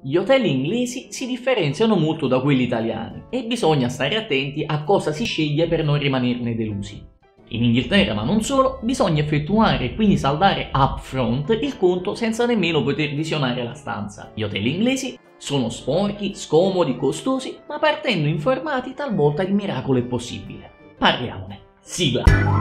Gli hotel inglesi si differenziano molto da quelli italiani e bisogna stare attenti a cosa si sceglie per non rimanerne delusi. In Inghilterra, ma non solo, bisogna effettuare e quindi saldare upfront il conto senza nemmeno poter visionare la stanza. Gli hotel inglesi sono sporchi, scomodi, costosi, ma partendo informati talvolta il miracolo è possibile. Parliamone. Sigla!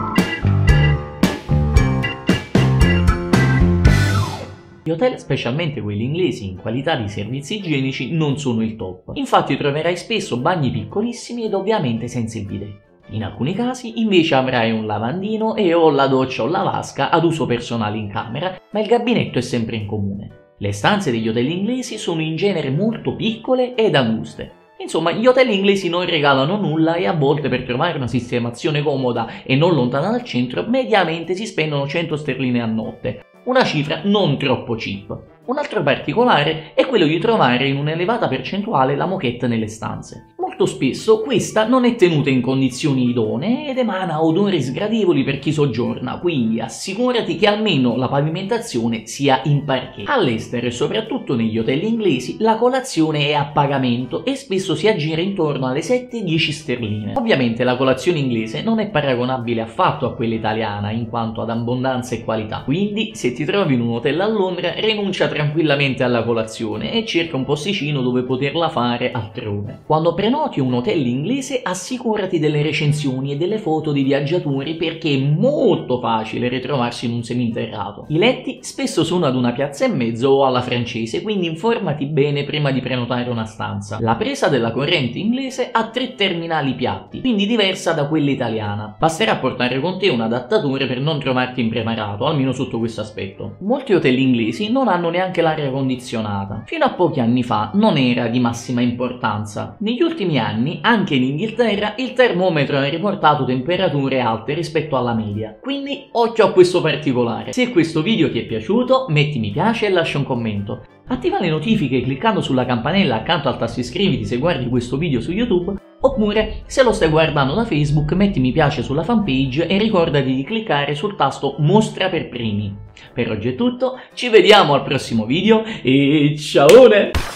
Gli hotel, specialmente quelli inglesi, in qualità di servizi igienici non sono il top. Infatti troverai spesso bagni piccolissimi ed ovviamente senza il bidet. In alcuni casi invece avrai un lavandino e o la doccia o la vasca ad uso personale in camera, ma il gabinetto è sempre in comune. Le stanze degli hotel inglesi sono in genere molto piccole ed anguste. Insomma, gli hotel inglesi non regalano nulla e a volte per trovare una sistemazione comoda e non lontana dal centro, mediamente si spendono 100 sterline a notte. Una cifra non troppo cheap. Un altro particolare è quello di trovare in un'elevata percentuale la moquette nelle stanze. Molto spesso questa non è tenuta in condizioni idonee ed emana odori sgradevoli per chi soggiorna, quindi assicurati che almeno la pavimentazione sia in parquet. All'estero e soprattutto negli hotel inglesi la colazione è a pagamento e spesso si aggira intorno alle 7-10 sterline. Ovviamente la colazione inglese non è paragonabile affatto a quella italiana in quanto ad abbondanza e qualità, quindi se ti trovi in un hotel a Londra rinuncia tranquillamente alla colazione e cerca un posticino dove poterla fare altrove. Quando prenoti un hotel inglese assicurati delle recensioni e delle foto di viaggiatori perché è molto facile ritrovarsi in un seminterrato. I letti spesso sono ad una piazza e mezzo o alla francese, quindi informati bene prima di prenotare una stanza. La presa della corrente inglese ha 3 terminali piatti, quindi diversa da quella italiana. Basterà portare con te un adattatore per non trovarti impreparato, almeno sotto questo aspetto. Molti hotel inglesi non hanno neanche l'aria condizionata. Fino a pochi anni fa non era di massima importanza. Negli ultimi anni, anche in Inghilterra, il termometro ha riportato temperature alte rispetto alla media. Quindi occhio a questo particolare. Se questo video ti è piaciuto, metti mi piace e lascia un commento. Attiva le notifiche cliccando sulla campanella accanto al tasto iscriviti se guardi questo video su YouTube, oppure se lo stai guardando da Facebook metti mi piace sulla fanpage e ricordati di cliccare sul tasto mostra per primi. Per oggi è tutto, ci vediamo al prossimo video e ciao!